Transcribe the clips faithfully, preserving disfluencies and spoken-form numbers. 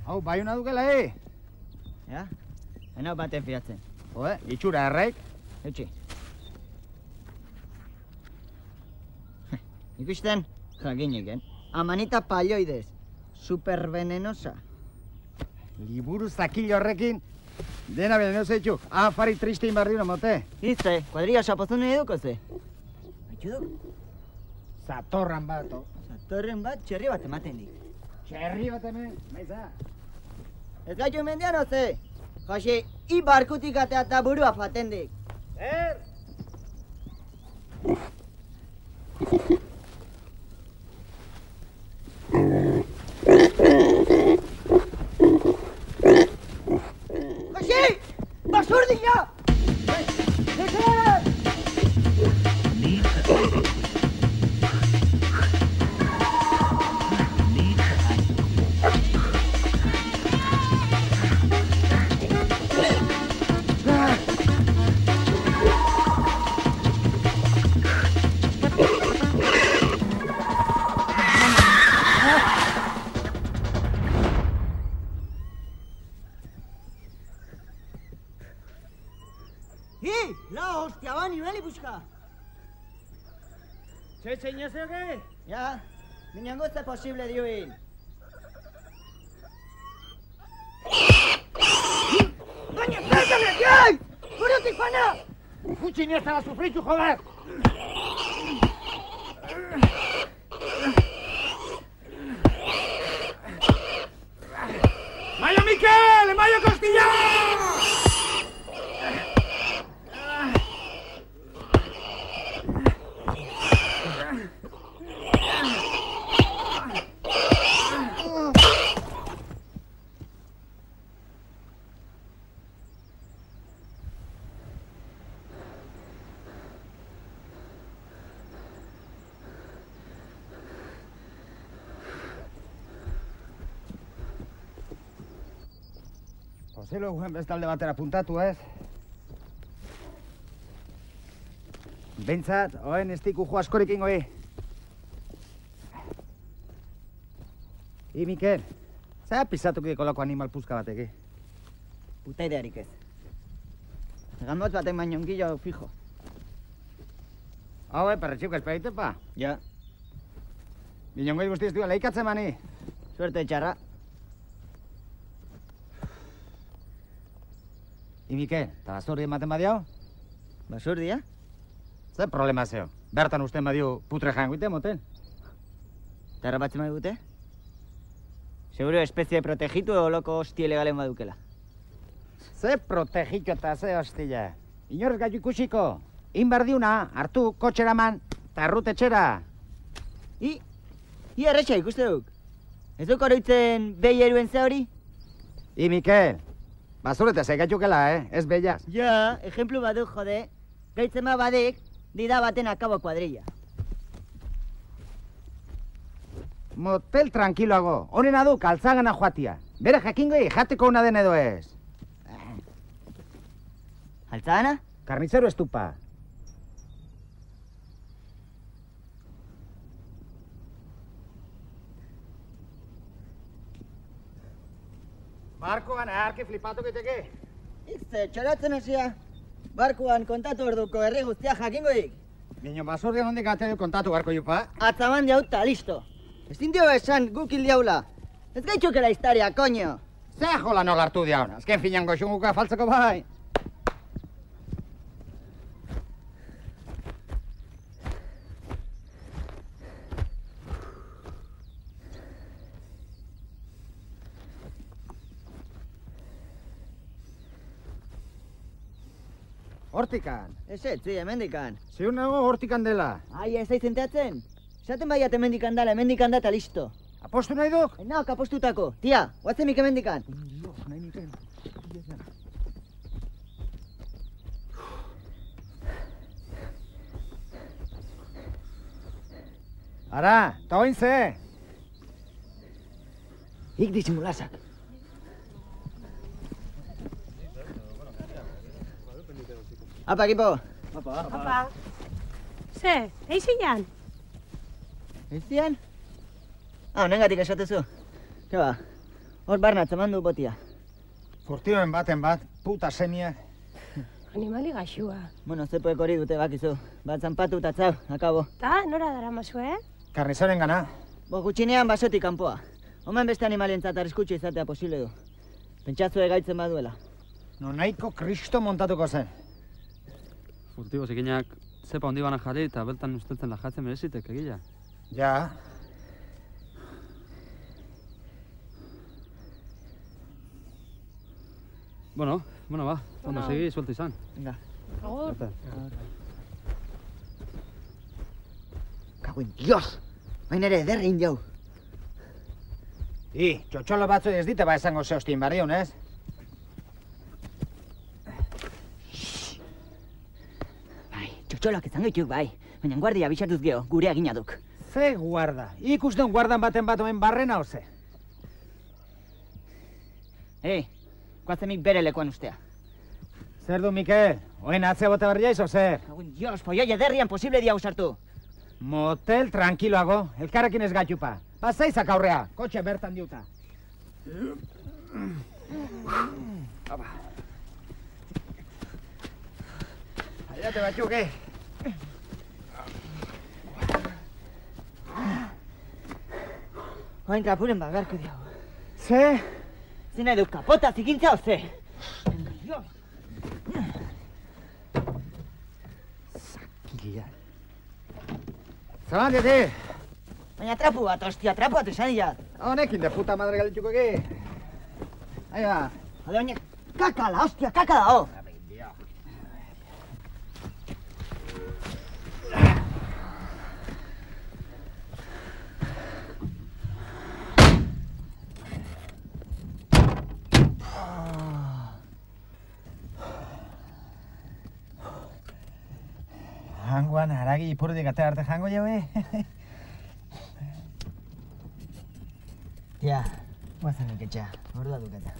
Hau, baiuna dukela, eh? Ja? Enau baten fiatzen. Joe, itxura erraik. Eutxi. Ikusten, jakineken. Amanita palloidez. Supervenenosa. Liburu zakil horrekin, dena venenosa itxu. Afari tristein barri no mote. Izte, kuadria sapozun nahi duko ze. Baitxu duk? Zatorran bat, o. Zatorren bat, txerri bat ematen dik. Txerri bat hemen, maiza. Ez gaitu mendian oze. Jose, i barkutik atea eta burua faten dik. Er! Jose! Basurdina! Ezer! Txe, txeina zeuge? Ja, minango ez da posible dioin. Baina, perdame, jai! Burutik pana! Gutxi ni ez dara sufritu, joder! Maio Mikel! Maio Costilla! Zelo guen bestalde batera puntatu, ez? Bentsat, oen ez diku jo askorik ingoi. I, Mikel, zera pisatuk kolako animal puzka batek, eh? Puta idearik ez. Gamotz batek mainongillo fijo. Hau, eh, perretxiuk esperite, pa? Ja. Minongoi guztiz duela, leikatzen mani. Suerte txarra. I, Mikel, eta basurdi ematen badiau? Basurdia? Zer problema zeo? Bertan usten badiu putre janguite, moten? Tarra batzen badute? Seguro espezie protegitu edo loko hosti ilegalen badukela. Ze protegitu eta ze hostila. Inorrez gaitu ikusiko. Inberdiuna, hartu kotxeraman, eta errutetxera. I, i erretxa ikuste duk. Ez duk oroitzen behi eruen ze hori? I, Mikel, basurete zegaitukela, eh? Ez bellas. Ja, ejemplu baduk, jode. Gaitzen ma badik, dida baten akabo kuadrilla. Motel tranquiloago. Honena du, kaltzagana joatia. Bere jakingoi jateko una den edo ez. Altzagana? Karnizero estupa. Barkoan, aharki flipatu giteke. Izte, txoratzen hasia. Barkuan kontatu orduko herri guztia jakingoik. Niño, basurdian hondik atenu kontatu barko jupa. Atzaman diauta, listo. Ez dindio esan gukil diaula. Ez gaitxukela historia, koño. Zea jola nola hartu diauna. Azken finan goxunguka faltzeko bai. Hortikan. Ez ez, zi, hemendikan. Ziur nago hortikan dela. Ai, ez aiz enteatzen? Esaten baiat hemendikan dala, hemendikan da eta listo. Apostu nahi duk? Enauk apostutako. Tia, guatzemik hemendikan. Dios, nahi niken. Ara, eta oin ze? Ik disimulazak. Apa, ekipo? Apa, apa. Ze, eizian? Eizian? Ah, honengatik esatezu. Ke ba, Hor barna, txaman du botia. Furtiboen baten bat, puta semiak. Animali gaxua. Bueno, zepoek hori dute bakizu. Bat zanpatu eta txau, akabo. Ta, nora dara mazu, eh? Karnizoren gana. Bo, gutxinean basotik kanpoa. Omen beste animalientzat arriskutsu izatea posible du. Pentsatzue gaitzen baduela. No nahiko kristo montatuko zen. Furtibo zikinak zepa hondi bana jarri eta beltan usteltzen lajatzen merezitek egila. Ja. Bueno, bueno, ba, ondo segi, suelto izan. Venga. Agur. Kaguen Dios! Baina ere, ederrein jau. I, txotxolo batzu ez dite ba esango zehostin barriun, ez? Bai, txotxoloak izango ituk bai. Baina guardia bisatuz geho, gure agina duk. Ze guarda? Ikusten guardan baten bat omen barrena oze. Ei, guazemik bere lekuan ustea. Zer du, Mikel? Oen atze bote barria izo zer? Kaguen Dios, foioi ederrian posible dia usartu. Motel tranquiloago, elkarrekin ez gatupa. Pasaizak aurrea, kotxe bertan diuta. Aiate batzuk, eh? Oain kapuren bagarko diago. Ze? Zina edu kapota zikintza oze. Zakila. Zaban diete? Baina trapu bat, ostia, trapu bat esan diat. Honekin de puta madre galituko egi. Ahi ba. Hale, baina kakala, ostia, kakala, oh. Hangoan haragi ipurdik atera arte jango jaue. Ja, guazen iketxa, ordua duketa.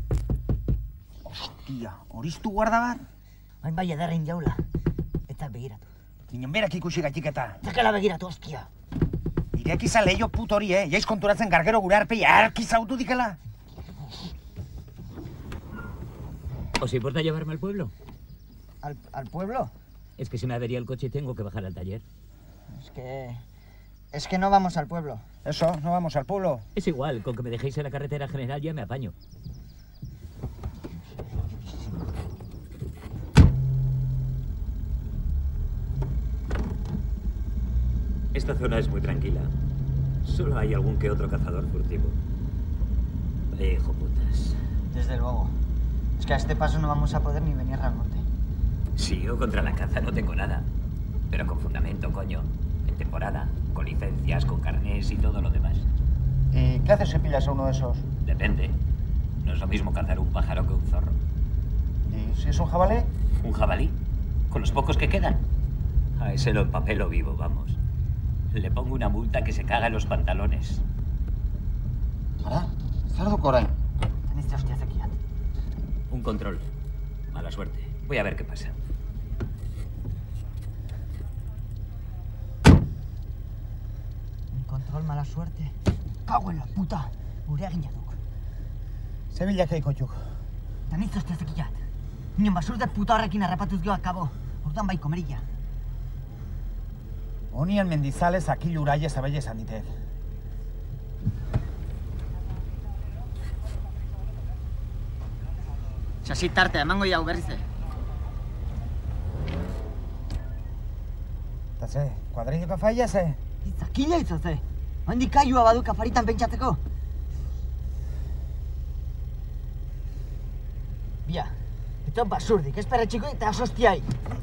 Hostia, horiztu guarda bat? Bain bai ederrein jaula, eta begiratu. Ginen berak ikusi gaitik eta. Zakela begiratu, ostia. Ireak izan lehiok put hori, eh? Jaiz konturatzen gargero gure arpei arki zautu dikela. ¿Os importa llevarme al pueblo? ¿Al, al pueblo? Es que se me avería el coche y tengo que bajar al taller. Es que... Es que no vamos al pueblo. Eso, no vamos al pueblo. Es igual, con que me dejéis en la carretera general ya me apaño. Esta zona es muy tranquila. Solo hay algún que otro cazador furtivo. Vaya hijo putas. Desde luego. Es que a este paso no vamos a poder ni venir al monte. Sí, yo contra la caza no tengo nada. Pero con fundamento, coño. En temporada, con licencias, con carnés y todo lo demás. ¿Y qué haces si pillas a uno de esos? Depende. No es lo mismo cazar un pájaro que un zorro. ¿Y si es un jabalí? ¿Un jabalí? ¿Con los pocos que quedan? A ese lo empapelo vivo, vamos. Le pongo una multa que se caga en los pantalones. Ara, zer duk orain? Anitza hostia zekiat. Un control. Mala suerte. Voy a ver qué pasa. Un control, mala suerte. Cago en la puta. Gure agina duk. Zebilak eiko txuk. Anitza hostia zekiat. Nion basurde puta horrekin harrapatuz geho akabo. Orduan bai komerilla. Honien mendizalez akilu uraie zabaile esan ditek. Txasit tartea, emango jau berrize. Eta ze, kuadrilloka faia ze? Itzakila itzaze. Handik kaiua baduk afaritan pentsatzeko. Bia, eta basurdik, ez perretxiko eta asostiai.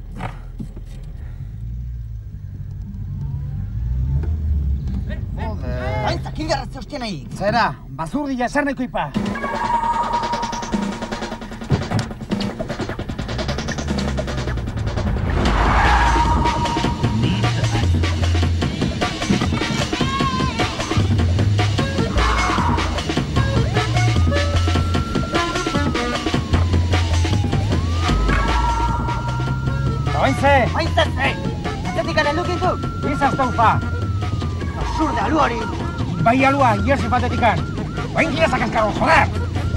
Joder. Hain zakil garratze hostia nahi. Zera, bazurdila eser nahiko ipa. Oinze! Oinze ze! Atzetik garen lukintu! Izazta ufa! Basurde alu hori! Bai alua, iesi batetikan! ¡Ven, ya sacas carro, joder!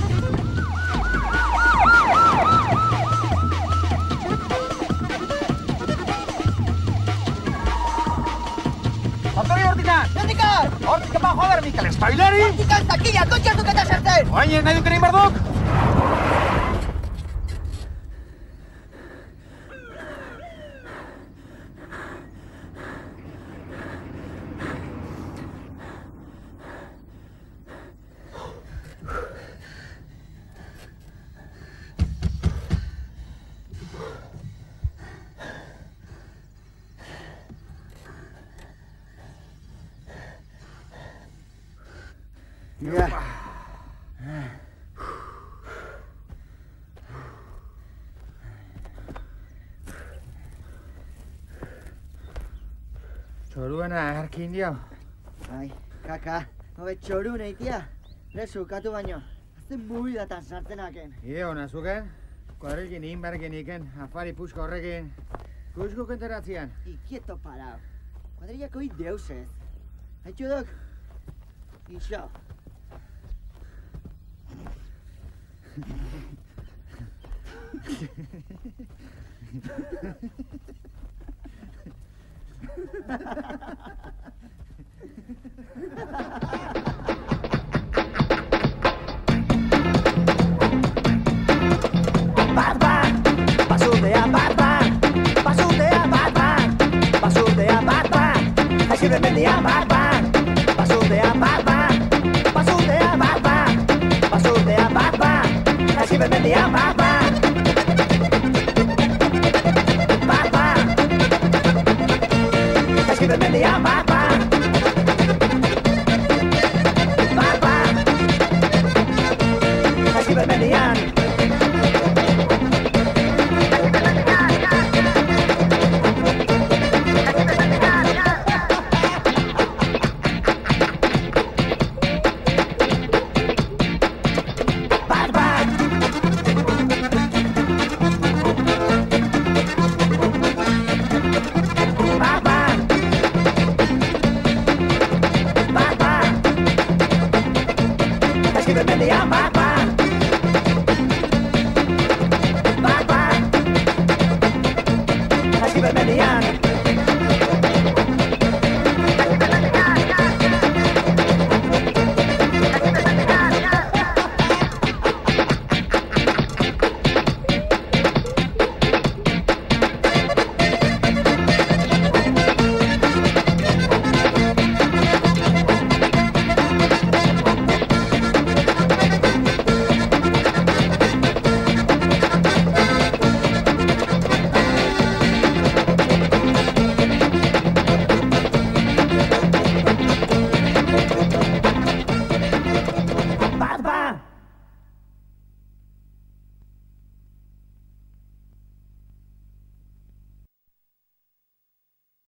Antonio Hortikan! Hortikan! Hortikan ba, joder, Mikel, espaileri! Hortikan, zakila, kotxe hartuk eta sartzen! Oain, nahi duk egin behar duk? Ja. Txoruena, erkin dio. Ai, kaka, hobe txoru nahitia. Lezu, katu baino. Azten buidatan sartenaken. Ide hona zuken, kuadrilin inbergen iken, afari pusko horrekin. Kusko kenteratzean. Ikieto parau. Kuadrillako hit deusez. Haitxu duk? Ixo. Batman, basurdea Batman, basurdea Batman, basurdea Batman, haizirren mendia Batman, basurdea Batman, basurdea Batman, basurdea Batman, haizirren mendia Batman, Batman, haizirren mendia Batman, Batman, haizirren mendian. Batman, Batman,